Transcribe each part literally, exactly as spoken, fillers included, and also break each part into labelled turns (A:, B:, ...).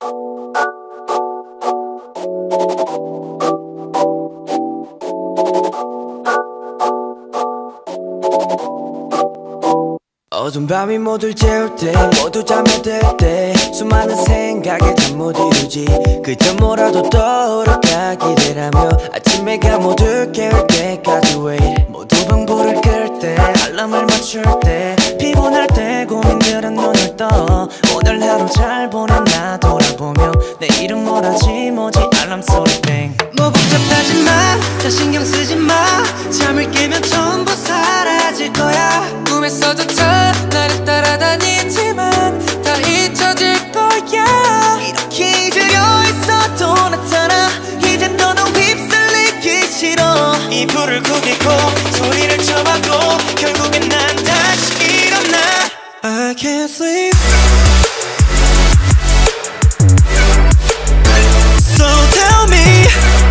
A: 어두운 밤이 모두 재울 때 모두 잠에 들 때 수많은 생각에 잠 못 이루지 그저 뭐라도 떠오를까 기대라며 아침 해가 모두 깨울 때까지 wait 모두 방불을 끌 때 알람을 맞출 때 피곤할 때 고민들은 눈을 떠 오늘 하루 잘 보냈나 돌아보며 내일은 뭘 하지 뭐지 알람 소리 뱅 뭐 복잡하지 마 다 신경 쓰지 마 잠을 깨면 전부 사라질 거야
B: 꿈에서조차 나를 따라다니지만 다 잊혀질 거야
A: 이렇게 기다려 있어도 나타나 이젠 너는 휩쓸리기 싫어 이 불을 구기고 소리를 쳐봐도 결국엔 난 다시 일어나 I can't sleep So tell me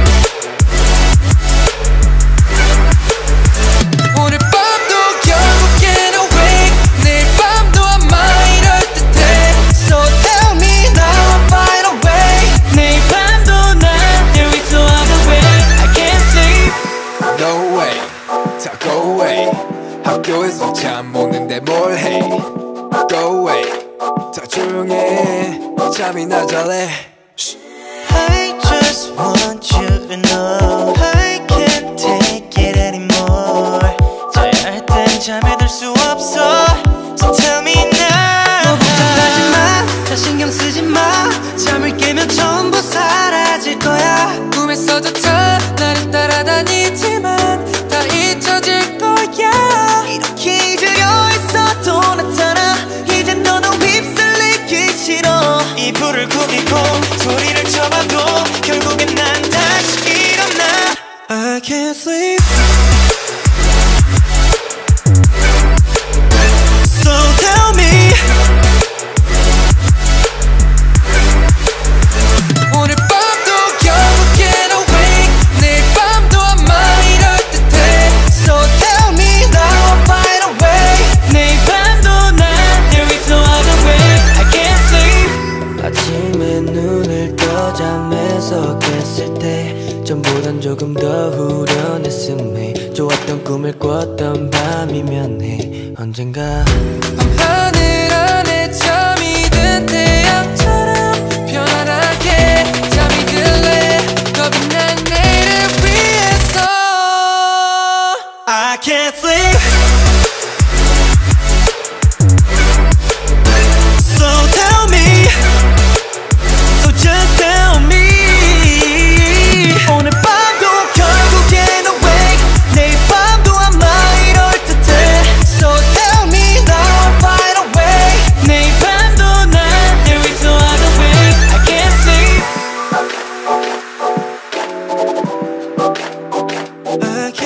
B: 오늘 밤도 결국엔 awake 내일 밤도 아마 이럴 듯해
A: So tell me now I'm fine away 내일 밤도 난 here with no other way I can't sleep
C: No way 다 go away 학교에서 잠 못 오는데 뭘 해 Go away 다 조용해 잠이 나잘래
A: I just want you to know I can't take it anymore 자야 할 땐 잠에 들 수 없어 So tell me now 뭐 복잡하지 마 다 신경 쓰지 마 잠을 깨면 전부 사라질 거야
B: 꿈에서조차 나를 따라다니지만 다 잊혀질 거야
A: 이렇게 기다려 있어도 나타나 이젠 너는 휩쓸리기 싫어 이 불을 구기고 소리를 쳐봐도 결국엔 난 다시 일어나 I can't sleep So tell me
B: 오늘 밤도 결국엔 awake 내일 밤도 아마 이럴 듯해
A: So tell me now I'm fine away 내일 밤도 난 there is no other way I can't sleep 아침에 눈을 떠 잠에서 깼을 때 전보단 조금 더 후련했음에 좋았던 꿈을 꿨던 밤이면 해 언젠가
B: 밤하늘 안에 잠이 든 태양처럼 편안하게 잠이 들래 겁이 난 내일을 위해서
A: I can't sleep So tell me So just tell me 오늘 밤도 결국엔 awake 내일 밤도 아마 이럴 듯해 So tell me now I'm fine away 내일 밤도 난 there is no other way I can't sleep I can't